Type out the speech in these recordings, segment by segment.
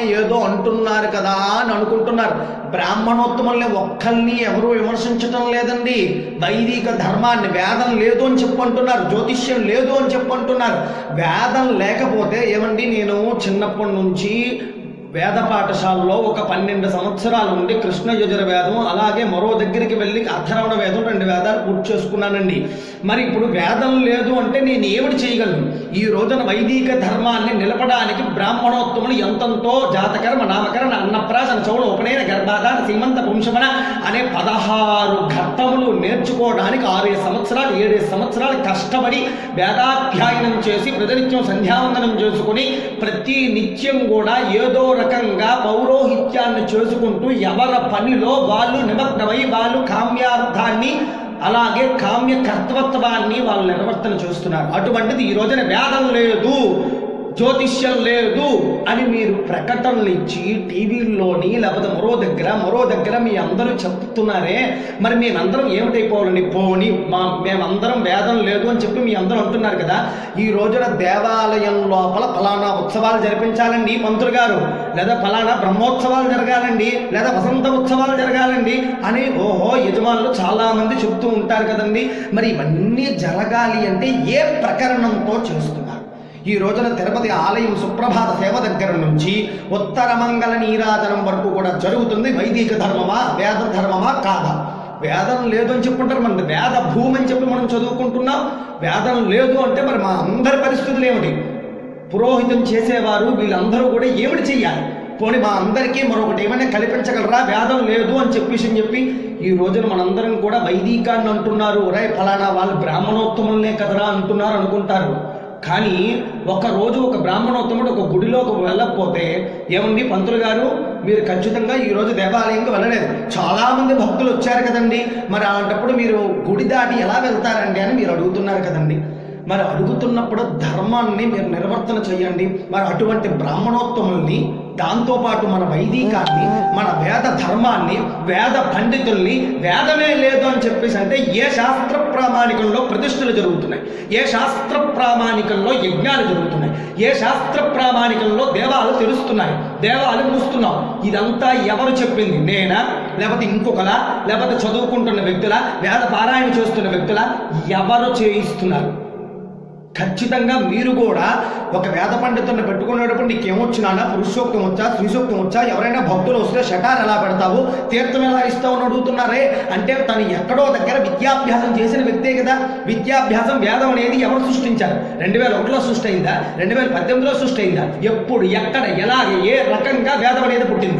ఏదో అంటున్నారు కదా అని అనుకుంటున్నారు. బ్రాహ్మణోత్తముల్ని ఒక్కల్ని ఎవరు విమర్శించటం లేదండి. వైదిక ధర్మాన్ని వేదం లేదు అని చెప్పంటున్నారు, జ్యోతిష్యం లేదు అని చెప్పంటున్నారు. వేదం లేకపోతే ఏమండి, నేను చిన్నప్పటి నుంచి వేద పాఠశాలలో ఒక 12 సంవత్సరాల నుండి కృష్ణ యజుర్వేదం, అలాగే మరో దగ్గరికి వెళ్ళి అథర్వణ వేదం 2 వేదాలు పూర్తి చేసుకున్నానండి. మరి ఇప్పుడు వేదం లేదు అంటే నేను ఏమిటి చేయగలను? ఈ రోజున వైదిక ధర్మాన్ని నిలపడానికి బ్రాహ్మణోత్తములు ఎంతంతో జాతకర్మ, నామకరణ, అన్నప్రాసన, చౌళ, ఉపనయన, గర్భాధాన, సీమంత, పుంషమణ అనే 16 ఘట్టములు నేర్చుకోవడానికి 6 సంవత్సరాలు 7 సంవత్సరాలు కష్టపడి వేదాధ్యాయనం చేసి ప్రతినిత్యం సంధ్యావందనం చేసుకుని ప్రతి నిత్యం కూడా ఏదో రకంగా పౌరోహిత్యాన్ని చేసుకుంటూ ఎవరి పనిలో వాళ్ళు నిమగ్నమై వాళ్ళు కామ్యార్థాన్ని అలాగే కామ్య కర్తృత్వాన్ని వాళ్ళు నిర్వర్తన చేస్తున్నారు. అటువంటిది ఈ రోజున వేదం లేదు, జ్యోతిష్యం లేదు అని మీరు ప్రకటనలు ఇచ్చి టీవీల్లోని లేకపోతే మరో దగ్గర మీ అందరూ చెప్తున్నారే, మరి మేమందరం ఏమిటైపోవాలని? పోని మేమందరం వేదం లేదు అని చెప్పి మీ అందరూ అంటున్నారు కదా. ఈ రోజున దేవాలయం లోపల ఫలానా ఉత్సవాలు జరిపించాలండి పంతులు గారు, లేదా ఫలానా బ్రహ్మోత్సవాలు జరగాలండి, లేదా వసంత ఉత్సవాలు జరగాలండి అని యజమానులు చాలా మంది చెప్తూ ఉంటారు కదండి. మరి ఇవన్నీ జరగాలి అంటే ఏ ప్రకరణంతో చేస్తున్నారు? ఈ రోజున తిరుపతి ఆలయం సుప్రభాత సేవ దగ్గర నుంచి ఉత్తర మంగళ నీరాజనం వరకు కూడా జరుగుతుంది. వైదిక ధర్మమా, వేద ధర్మమా కాదా? వేదం లేదు అని చెప్పుకుంటారు. మన వేద భూమి అని చెప్పి మనం చదువుకుంటున్నాం. వేదం లేదు అంటే మరి మా అందరి పరిస్థితులు ఏమిటి? పురోహితం చేసేవారు వీళ్ళందరూ కూడా ఏమిటి చెయ్యాలి? పోనీ మా అందరికీ మరొకటి ఏమైనా కల్పించగలరా? వేదం లేదు అని చెప్పి ఈ రోజున మనందరం కూడా వైదికాన్ని అంటున్నారు, ఫలానా వాళ్ళు బ్రాహ్మణోత్తములనే కదరా అంటున్నారు అనుకుంటారు. కానీ ఒకరోజు ఒక బ్రాహ్మణోత్తముడు ఒక గుడిలోకి వెళ్ళకపోతే ఏమండి పంతులు గారు, మీరు ఖచ్చితంగా ఈరోజు దేవాలయంకి వెళ్ళలేదు, చాలామంది భక్తులు వచ్చారు కదండి, మరి అలాంటప్పుడు మీరు గుడి దాటి ఎలా వెళ్తారండి అని మీరు అడుగుతున్నారు కదండి. మరి అడుగుతున్నప్పుడు ధర్మాన్ని మీరు నిర్వర్తన చేయండి. మరి అటువంటి బ్రాహ్మణోత్తముల్ని, దాంతోపాటు మన వైదికాన్ని, మన వేద ధర్మాన్ని, వేద పండితుల్ని వేదమే లేదు అని చెప్పేసి అంటే ఏ శాస్త్ర ప్రామాణికంలో ప్రతిష్టలు జరుగుతున్నాయి? ఏ శాస్త్ర ప్రామాణికంలో యజ్ఞాలు జరుగుతున్నాయి? ఏ శాస్త్ర ప్రామాణికంలో దేవాలు తెలుస్తున్నాయి, దేవాలు మూస్తున్నాం? ఇదంతా ఎవరు చెప్పింది? నేనా, లేకపోతే ఇంకొకలా, లేకపోతే చదువుకుంటున్న వ్యక్తుల, వేద పారాయణ చేస్తున్న వ్యక్తుల? ఎవరు చేయిస్తున్నారు? ఖచ్చితంగా మీరు కూడా ఒక వేద పండితుడిని పెట్టుకునేటప్పుడు నీకేమొచ్చినా, పురుషోక్తం వచ్చా, స్త్రీసూక్తం వచ్చా, ఎవరైనా భక్తులు వస్తే షటార్ ఎలా పెడతావు, తీర్థం ఎలా ఇస్తావు అని అడుగుతున్నారే. అంటే తను ఎక్కడో దగ్గర విద్యాభ్యాసం చేసిన వ్యక్తే కదా. విద్యాభ్యాసం, వేదం అనేది ఎవరు సృష్టించారు? 2001లో సృష్టి అయిందా? 2018లో సృష్టి అయిందా? ఎప్పుడు, ఎక్కడ, ఎలాగే, ఏ రకంగా వేదం అనేది పుట్టింది?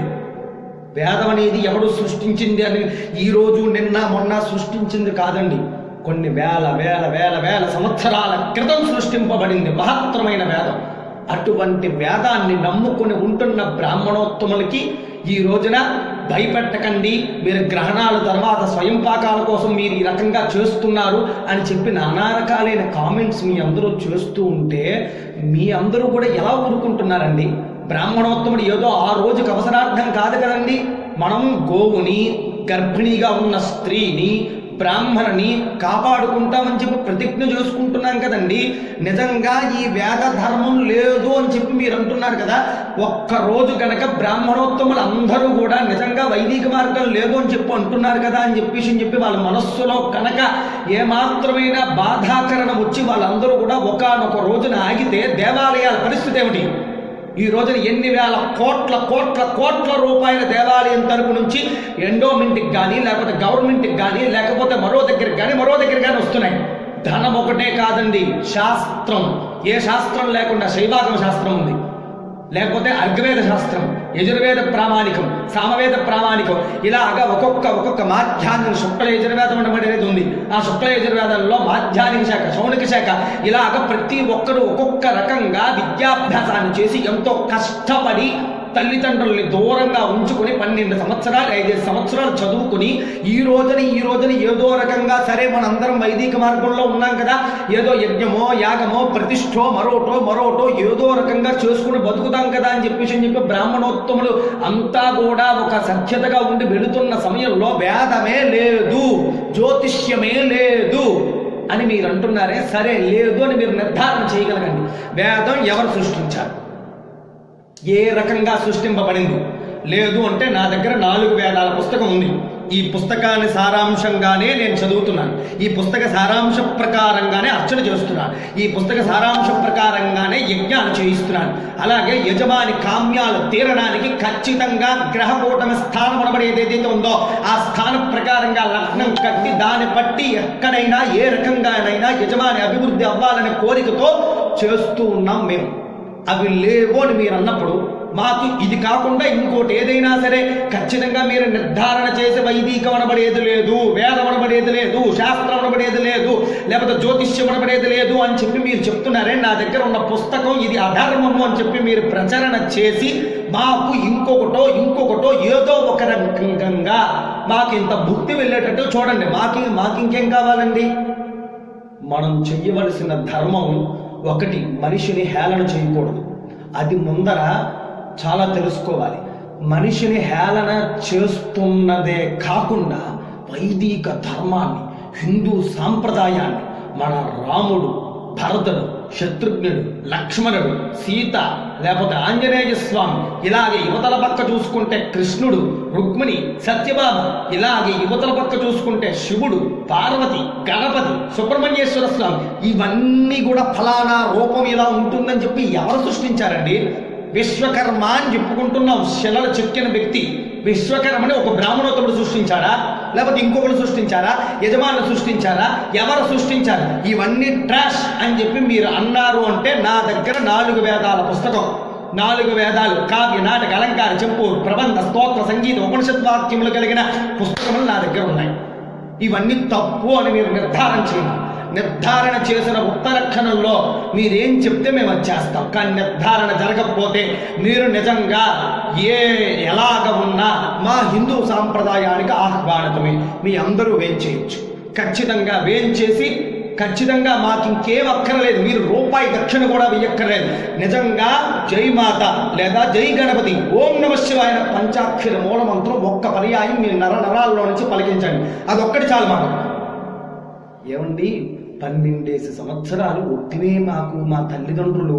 వేదం అనేది ఎవడు సృష్టించింది అని ఈరోజు నిన్న మొన్న సృష్టించింది కాదండి. కొన్ని వేల వేల వేల వేల సంవత్సరాల క్రితం సృష్టింపబడింది మహత్తరమైన వేదం. అటువంటి వేదాన్ని నమ్ముకుని ఉంటున్న బ్రాహ్మణోత్తములకి ఈ రోజున భయపెట్టకండి, మీరు గ్రహణాల తర్వాత స్వయం పాకాల కోసం మీరు ఈ రకంగా చేస్తున్నారు అని చెప్పి నానా రకాలైన కామెంట్స్ మీ అందరూ చేస్తూ ఉంటే మీ అందరూ కూడా ఎలా ఊరుకుంటున్నారండి? బ్రాహ్మణోత్తముడు ఏదో ఆ రోజుకి అవసరార్థం కాదు కదండి. మనం గోవుని, గర్భిణీగా ఉన్న స్త్రీని, బ్రాహ్మణుని కాపాడుకుంటామని చెప్పి ప్రతిజ్ఞ చేసుకుంటున్నాం కదండి. నిజంగా ఈ వేద ధర్మం లేదు అని చెప్పి మీరు అంటున్నారు కదా. ఒక్కరోజు కనుక బ్రాహ్మణోత్తములు అందరూ కూడా నిజంగా వైదిక మార్గం లేదు అని చెప్పి అంటున్నారు కదా అని చెప్పి వాళ్ళ మనస్సులో కనుక ఏమాత్రమైన బాధాకరణం వచ్చి వాళ్ళందరూ కూడా ఒకానొక రోజున ఆగితే దేవాలయాల పరిస్థితి ఏమిటి? ఈ రోజున ఎన్ని వేల కోట్ల కోట్ల కోట్ల రూపాయల దేవాలయం తరపు నుంచి ఎండోమెంట్కి కానీ, లేకపోతే గవర్నమెంట్కి కానీ, లేకపోతే మరో దగ్గరికి కానీ వస్తున్నాయి. ధనం ఒకటే కాదండి, శాస్త్రం. ఏ శాస్త్రం లేకుండా శైవాగమ శాస్త్రం ఉంది, లేకపోతే అర్ఘవేద శాస్త్రం, యజుర్వేద ప్రామాణికం, సామవేద ప్రామాణికం, ఇలాగా ఒక్కొక్క మాధ్యాహ్నం శుక్ల యజుర్వేదం అనేది ఉంది. ఆ శుక్ల యజుర్వేదంలో మాధ్యాహ్నిక శాఖ, శౌనిక శాఖ, ఇలాగ ప్రతి ఒక్కరు ఒక్కొక్క రకంగా విద్యాభ్యాసాన్ని చేసి ఎంతో కష్టపడి తల్లిదండ్రుల్ని దూరంగా ఉంచుకొని 12 సంవత్సరాలు 5 సంవత్సరాలు చదువుకుని ఈ రోజున ఏదో రకంగా సరే మనందరం వైదిక మార్గంలో ఉన్నాం కదా, ఏదో యజ్ఞమో యాగమో ప్రతిష్ఠో మరోటో ఏదో రకంగా చేసుకుని బతుకుతాం కదా అని చెప్పి బ్రాహ్మణోత్తములు అంతా కూడా ఒక సఖ్యతగా ఉండి వెళుతున్న సమయంలో వేదమే లేదు, జ్యోతిష్యమే లేదు అని మీరు అంటున్నారే. సరే లేదు అని మీరు నిర్ధారణ చేయగలగండి. వేదం ఎవరు సృష్టించారు? ఏ రకంగా సృష్టింపబడింది. లేదు అంటే నా దగ్గర 4 వేదాల పుస్తకం ఉంది. ఈ పుస్తకాన్ని సారాంశంగానే నేను చదువుతున్నాను. ఈ పుస్తక సారాంశ ప్రకారంగానే అర్చన చేస్తున్నాను. ఈ పుస్తక సారాంశ ప్రకారంగానే యజ్ఞాలు చేయిస్తున్నాను. అలాగే యజమాని కామ్యాలు తీరడానికి ఖచ్చితంగా గ్రహకూటమి స్థానం అనబడేది ఏదైతే ఉందో ఆ స్థానం ప్రకారంగా లగ్నం కట్టి దాన్ని బట్టి ఎక్కడైనా ఏ రకంగానైనా యజమాని అభివృద్ధి అవ్వాలనే కోరికతో చేస్తూ ఉన్నాం మేము. అవి లేవు అని మీరు అన్నప్పుడు మాకు ఇది కాకుండా ఇంకోటి ఏదైనా సరే ఖచ్చితంగా మీరు నిర్ధారణ చేసి వైదికం అనబడేది లేదు, వేదం అనబడేది లేదు, శాస్త్రం అనబడేది లేదు, లేకపోతే జ్యోతిష్యం అనబడేది లేదు అని చెప్పి మీరు చెప్తున్నారే, నా దగ్గర ఉన్న పుస్తకం ఇది అధర్మము అని చెప్పి మీరు ప్రచరణ చేసి మాకు ఇంకొకటో ఏదో ఒక రకంగా మాకు ఇంత బుద్ధి వెళ్ళేటట్టు చూడండి. మాకు ఇంకేం కావాలండి? మనం చెయ్యవలసిన ధర్మం ఒకటి, మనిషిని హేళన చేయకూడదు. అది ముందర చాలా తెలుసుకోవాలి. మనిషిని హేళన చేస్తున్నదే కాకుండా వైదిక ధర్మాన్ని, హిందూ సాంప్రదాయాన్ని, మన రాముడు, భరతుడు, శత్రుఘ్నుడు, లక్ష్మణుడు, సీత, లేకపోతే ఆంజనేయ స్వామి, ఇలాగే యువతల పక్క చూసుకుంటే కృష్ణుడు, రుక్మిణి, సత్యభామ, ఇలాగే యువతల పక్క చూసుకుంటే శివుడు, పార్వతి, గణపతి, సుబ్రహ్మణ్యేశ్వర స్వామి, ఇవన్నీ కూడా ఫలానా రూపం ఇలా ఉంటుందని చెప్పి ఎవరు సృష్టించారండి? విశ్వకర్మ అని చెప్పుకుంటున్నాం. శిలలు చెక్కిన వ్యక్తి విశ్వకర్మని ఒక బ్రాహ్మణోత్తముడు సృష్టించాడా? లేకపోతే ఇంకొకరు సృష్టించారా? యజమానులు సృష్టించారా? ఎవరు సృష్టించారు? ఇవన్నీ ట్రాష్ అని చెప్పి మీరు అన్నారు అంటే నా దగ్గర 4 వేదాల పుస్తకం, 4 వేదాలు, కావ్య, నాటక, అలంకార, చెప్పు, ప్రబంధ, స్తోత్ర, సంగీత, ఉపనిషత్ వాక్యములు కలిగిన పుస్తకములు నా దగ్గర ఉన్నాయి. ఇవన్నీ తప్పు అని మీరు నిర్ధారణ చేయండి. నిర్ధారణ చేసిన ఉత్తరక్షణంలో మీరేం చెప్తే మేము అది చేస్తాం. కానీ నిర్ధారణ జరగకపోతే మీరు నిజంగా ఎలాగ ఉన్నా మా హిందూ సాంప్రదాయానికి ఆహ్వానితమే. మీ అందరూ వేయించేయచ్చు. ఖచ్చితంగా వేయించేసి ఖచ్చితంగా మాకు ఇంకేం అక్కర్లేదు. మీరు రూపాయి దక్షిణ కూడా వెయ్యక్కర్లేదు. నిజంగా జై మాత లేదా జై గణపతి, ఓం నమః శివాయ పంచాక్షర మూలమంత్రం ఒక్క పర్యాయం మీ నరాల్లో నుంచి పలికించండి. అదొక్కటి చాలు మాకు. ఏమండి, 12 సంవత్సరాలు ఒట్టినే మాకు మా తల్లిదండ్రులు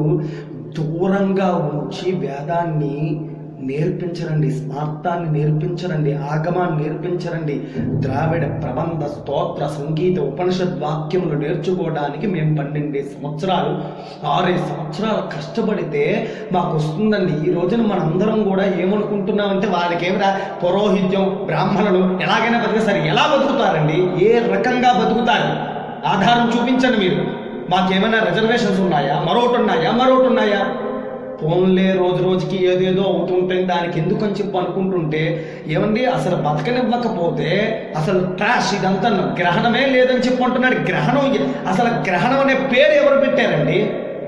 దూరంగా ఉంచి వేదాన్ని నేర్పించరండి, స్మార్తాన్ని నేర్పించరండి, ఆగమాన్ని నేర్పించరండి. ద్రావిడ ప్రబంధ, స్తోత్ర, సంగీత, ఉపనిషత్ వాక్యములు నేర్చుకోవడానికి మేము 12 సంవత్సరాలు 6 సంవత్సరాలు కష్టపడితే మాకు వస్తుందండి. ఈ రోజున మనందరం కూడా ఏమనుకుంటున్నామంటే వాళ్ళకేమిరా పురోహిత్యం, బ్రాహ్మణులు ఎలాగైనా బతికేస్తారు. ఎలా బతుకుతారండి? ఏ రకంగా బతుకుతారు? ఆధారం చూపించండి మీరు. మాకేమైనా రిజర్వేషన్స్ ఉన్నాయా? మరొకటి ఉన్నాయా? ఫోన్లే రోజు రోజుకి ఏదేదో అవుతుంటుంది, దానికి ఎందుకని చెప్పి అనుకుంటుంటే ఏమండి, అసలు బతకనివ్వకపోతే అసలు ట్రాష్ ఇదంతా గ్రహణమే లేదని చెప్పి అంటున్నాడు. అసలు గ్రహణం అనే పేరు ఎవరు పెట్టారండి?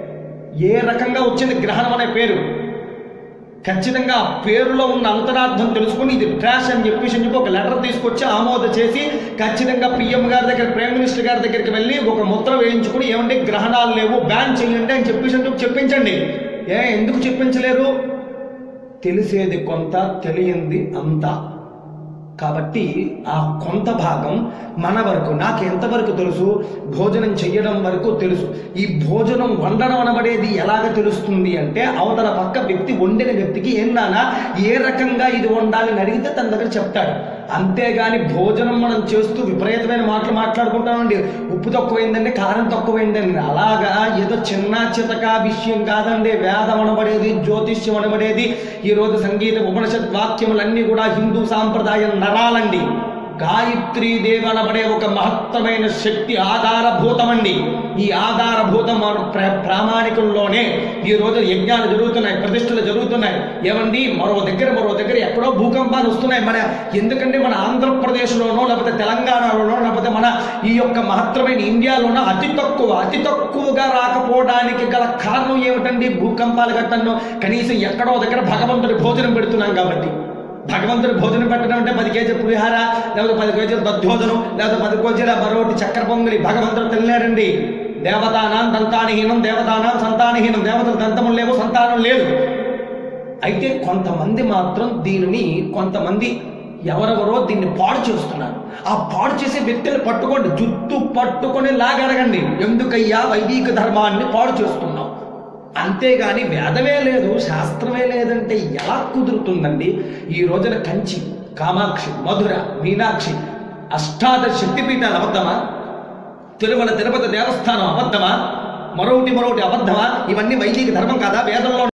ఏ రకంగా వచ్చింది గ్రహణం అనే పేరు? ఖచ్చితంగా ఆ పేరులో ఉన్న అంతరార్థం తెలుసుకుని ఇది ట్రాష్ అని చెప్పి ఒక లెటర్ తీసుకొచ్చి ఆమోద చేసి ఖచ్చితంగా పిఎం గారి దగ్గర, ప్రైమ్ మినిస్టర్ గారి దగ్గరికి వెళ్ళి ఒక ముద్ర వేయించుకుని ఏమంటే గ్రహణాలు లేవు, బ్యాన్ చేయండి అని చెప్పించండి. ఎందుకు చెప్పించలేరు? తెలిసేది కొంత, తెలియంది అంత. కాబట్టి ఆ కొంత భాగం మన వరకు, నాకు ఎంతవరకు తెలుసు, భోజనం చెయ్యడం వరకు తెలుసు. ఈ భోజనం వండడం అనబడేది ఎలాగ తెలుస్తుంది అంటే అవతల పక్క వ్యక్తి వండిన వ్యక్తికి ఏందానా ఏ రకంగా ఇది వండాలని అడిగితే తన దగ్గర చెప్తాడు. అంతేగాని భోజనం మనం చేస్తూ విపరీతమైన మాటలు మాట్లాడుకుంటామండి. ఉప్పు తక్కువైందండి, కారం తక్కువైందండి, అలాగా ఏదో చిన్న చితక విషయం కాదండి. వేదం అనబడేది, జ్యోతిష్యం అనబడేది, ఈరోజు సంగీత, ఉపనిషత్ వాక్యములన్నీ కూడా హిందూ సాంప్రదాయం నరాలండి. గాయత్రీదేవి అనబడే ఒక మహత్తరమైన శక్తి ఆధారభూతమండి. ఈ ఆధారభూతం ప్రామాణికంలోనే ఈ రోజు యజ్ఞాలు జరుగుతున్నాయి, ప్రతిష్టలు జరుగుతున్నాయి. ఏమండి, మరో దగ్గర ఎక్కడో భూకంపాలు వస్తున్నాయి. ఎందుకంటే మన ఆంధ్రప్రదేశ్లోనో లేకపోతే తెలంగాణలోనో లేకపోతే మన ఈ యొక్క మహత్తరమైన ఇండియాలోనో అతి తక్కువగా రాకపోవడానికి గల కారణం ఏమిటండి? భూకంపాలు గట్టను కనీసం ఎక్కడో దగ్గర భగవంతుడి భోజనం పెడుతున్నాం కాబట్టి. భగవంతుడి భోజనం పెట్టడం అంటే 10 కేజీల పులిహార, లేకపోతే 10 కేజీల దద్దోజనం, లేకపోతే 10 కేజీల మరొకటి చక్కెర పొంగలి భగవంతుడు తినలేడండి. దేవతానాం దంతానిహీనం, దేవతానాం సంతానహీనం, దేవతల దంతములు లేవు, సంతానం లేదు. అయితే కొంతమంది మాత్రం కొంతమంది ఎవరెవరో దీన్ని పాడు చేస్తున్నారు. ఆ పాడు చేసే వ్యక్తులు పట్టుకోండి, జుట్టు పట్టుకొని లాగడగండి. ఎందుకయ్యా వైదిక ధర్మాన్ని పాడు చేస్తున్నావు అంతేగాని వేదమే లేదు, శాస్త్రమే లేదంటే ఎలా కుదురుతుందండి? ఈ రోజున కంచి, కామాక్షి, మధుర, మీనాక్షి, అష్టాదశ శక్తిపీఠాలు అబద్ధమా? తిరుమల తిరుపతి దేవస్థానం అబద్ధమా? మరొకటి అబద్ధమా? ఇవన్నీ వైదిక ధర్మం కాదా? వేదంలో